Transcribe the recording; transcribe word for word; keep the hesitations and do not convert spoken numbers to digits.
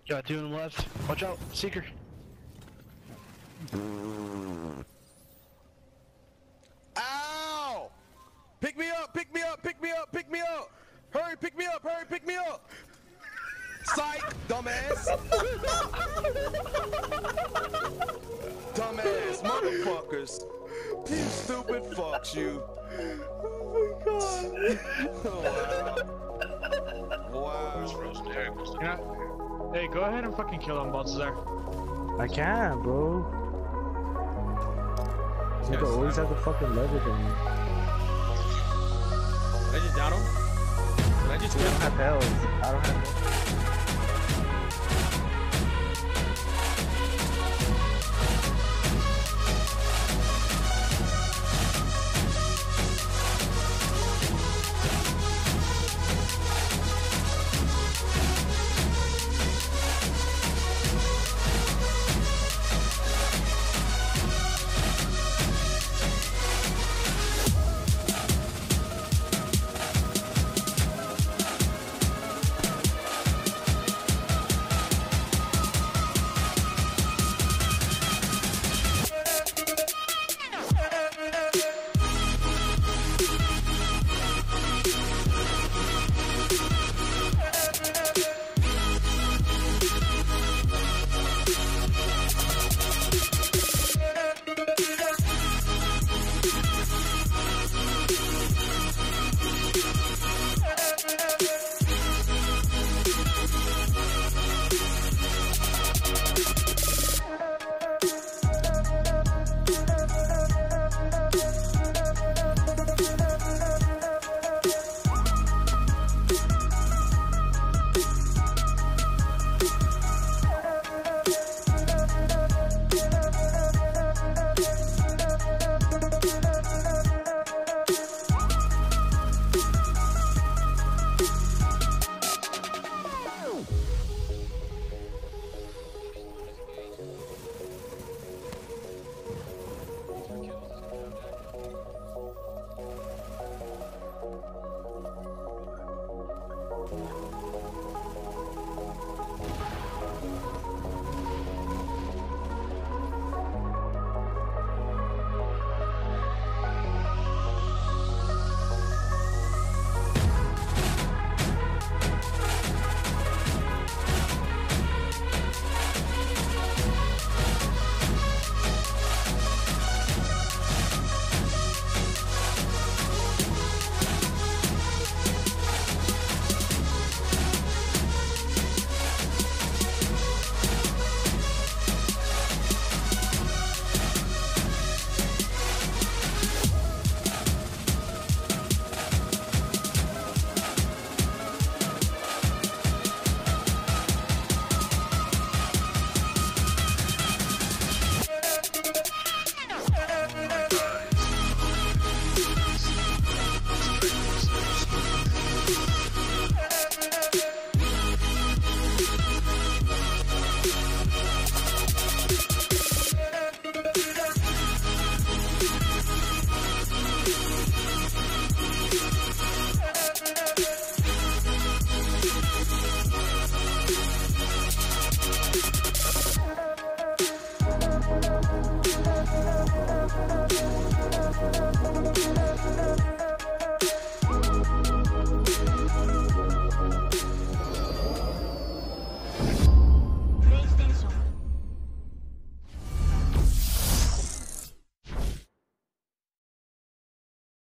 Got two on the left. Watch out, Seeker. Ow! Pick me up, pick me up, pick me up, pick me up! Hurry, pick me up, hurry, pick me up! Psych, dumbass! Dumbass motherfuckers! You stupid fucks, you! Oh my god! Wow. Wow. Hey, go ahead and fucking kill them, Balthazar. I can't, bro. You yes, always have the fucking lever on me. Did I just down him? Did I just I don't have health. I don't have health.